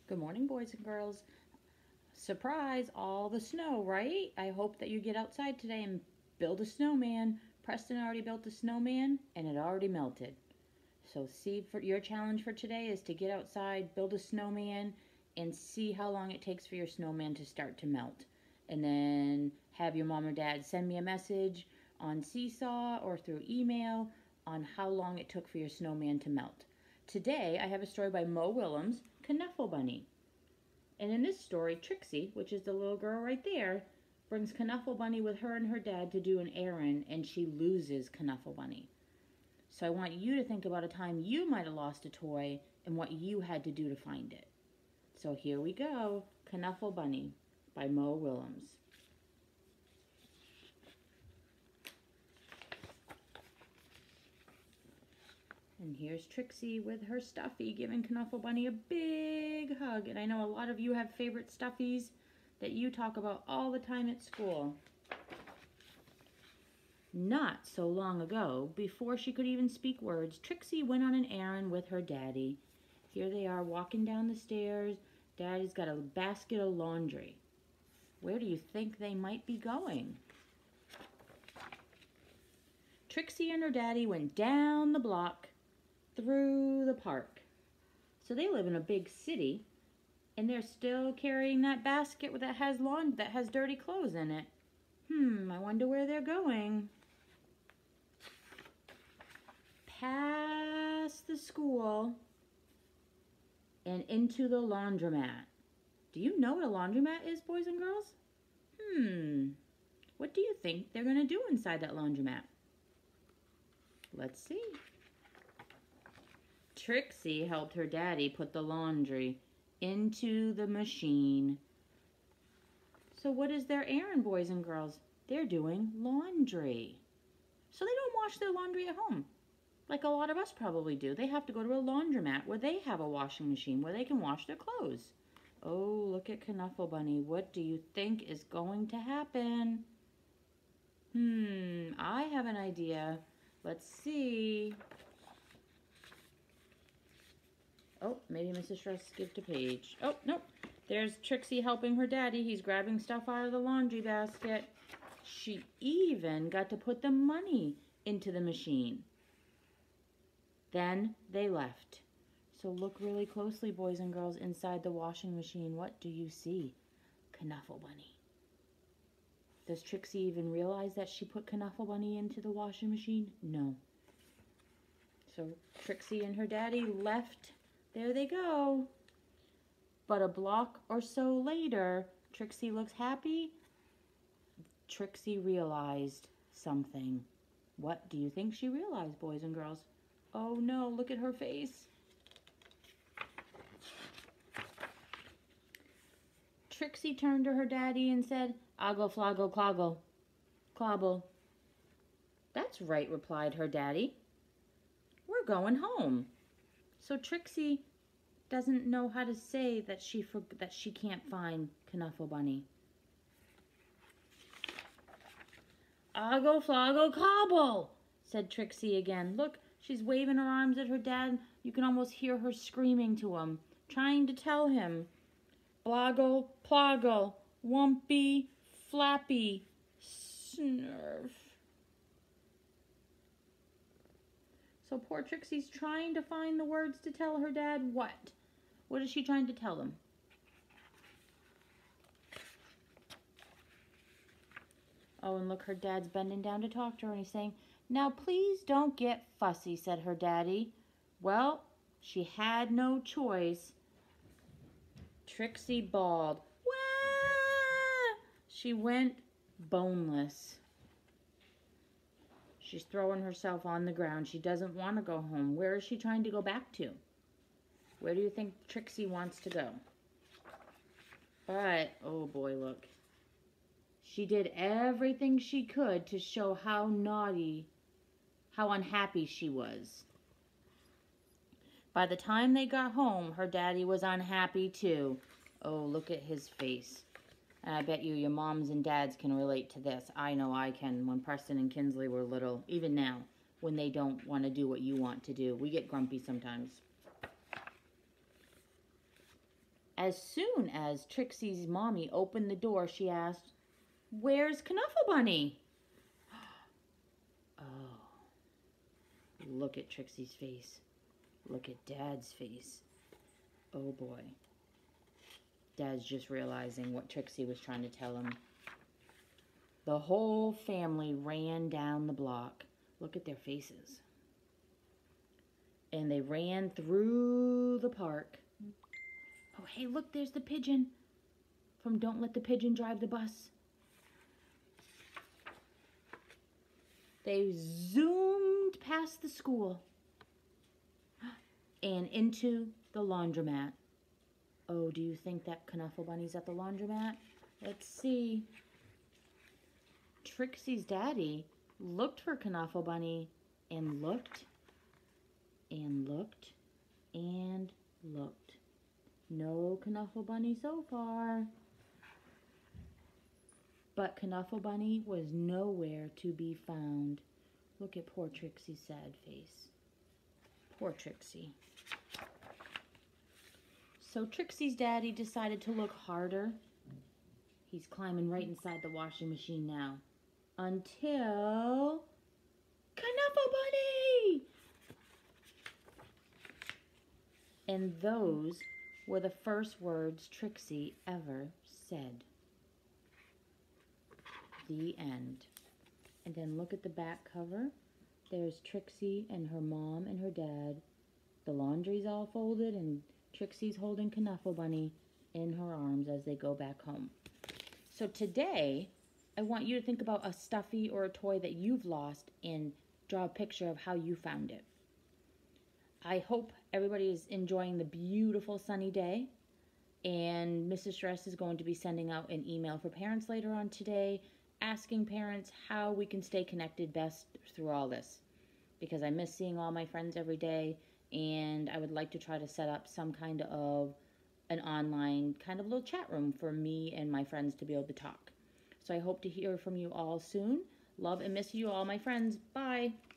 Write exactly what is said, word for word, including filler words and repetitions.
Good morning, boys and girls. Surprise, all the snow, right? I hope that you get outside today and build a snowman. Preston already built a snowman and it already melted. So see, for your challenge for today is to get outside, build a snowman, and see how long it takes for your snowman to start to melt. And then have your mom or dad send me a message on Seesaw or through email on how long it took for your snowman to melt. Today, I have a story by Mo Willems, Knuffle Bunny. And in this story, Trixie, which is the little girl right there, brings Knuffle Bunny with her and her dad to do an errand, and she loses Knuffle Bunny. So I want you to think about a time you might have lost a toy and what you had to do to find it. So here we go, Knuffle Bunny by Mo Willems. And here's Trixie with her stuffy giving Knuffle Bunny a big hug. And I know a lot of you have favorite stuffies that you talk about all the time at school. Not so long ago, before she could even speak words, Trixie went on an errand with her daddy. Here they are walking down the stairs. Daddy's got a basket of laundry. Where do you think they might be going? Trixie and her daddy went down the block through the park. So they live in a big city, and they're still carrying that basket that has lawn that has dirty clothes in it. Hmm, I wonder where they're going. Past the school and into the laundromat. Do you know what a laundromat is, boys and girls? Hmm, what do you think they're going to do inside that laundromat? Let's see. Trixie helped her daddy put the laundry into the machine. So what is their errand, boys and girls? They're doing laundry. So they don't wash their laundry at home, like a lot of us probably do. They have to go to a laundromat where they have a washing machine where they can wash their clothes. Oh, look at Knuffle Bunny. What do you think is going to happen? Hmm, I have an idea. Let's see. Oh, maybe Missus Stress skipped a page. Oh, nope. There's Trixie helping her daddy. He's grabbing stuff out of the laundry basket. She even got to put the money into the machine. Then they left. So look really closely, boys and girls, inside the washing machine. What do you see? Knuffle Bunny. Does Trixie even realize that she put Knuffle Bunny into the washing machine? No. So Trixie and her daddy left. There they go. But a block or so later, Trixie looks happy. Trixie realized something. What do you think she realized, boys and girls? Oh no, look at her face. Trixie turned to her daddy and said, "Oggle, floggle, cloggle, clobble." "That's right," replied her daddy. "We're going home." So Trixie doesn't know how to say that she for, that she can't find Knuffle Bunny. "Oggle, floggle, cobble," said Trixie again. Look, she's waving her arms at her dad. You can almost hear her screaming to him, trying to tell him. Bloggle, ploggle, wumpy, flappy, snurf. So poor Trixie's trying to find the words to tell her dad what? What is she trying to tell them? Oh, and look, her dad's bending down to talk to her, and he's saying, "Now, please don't get fussy," said her daddy. Well, she had no choice. Trixie bawled, "Wah!" She went boneless. She's throwing herself on the ground. She doesn't want to go home. Where is she trying to go back to? Where do you think Trixie wants to go? But, oh boy, look. She did everything she could to show how naughty, how unhappy she was. By the time they got home, her daddy was unhappy too. Oh, look at his face. And I bet you your moms and dads can relate to this. I know I can. When Preston and Kinsley were little, even now, when they don't want to do what you want to do. We get grumpy sometimes. As soon as Trixie's mommy opened the door, she asked, "Where's Knuffle Bunny?" Oh, look at Trixie's face. Look at Dad's face. Oh boy. Dad's just realizing what Trixie was trying to tell him. The whole family ran down the block. Look at their faces. And they ran through the park. Oh, hey, look, there's the pigeon from Don't Let the Pigeon Drive the Bus. They zoomed past the school and into the laundromat. Oh, do you think that Knuffle Bunny's at the laundromat? Let's see. Trixie's daddy looked for Knuffle Bunny and looked and looked and looked. No Knuffle Bunny so far. But Knuffle Bunny was nowhere to be found. Look at poor Trixie's sad face. Poor Trixie. So Trixie's daddy decided to look harder. He's climbing right inside the washing machine now. Until... Knuffle Bunny! And those were the first words Trixie ever said. The end. And then look at the back cover. There's Trixie and her mom and her dad. The laundry's all folded and Trixie's holding Knuffle Bunny in her arms as they go back home. So today, I want you to think about a stuffy or a toy that you've lost and draw a picture of how you found it. I hope everybody is enjoying the beautiful sunny day. And Missus Stress is going to be sending out an email for parents later on today, asking parents how we can stay connected best through all this. Because I miss seeing all my friends every day, and I would like to try to set up some kind of an online kind of little chat room for me and my friends to be able to talk. So I hope to hear from you all soon. Love and miss you all, my friends. Bye.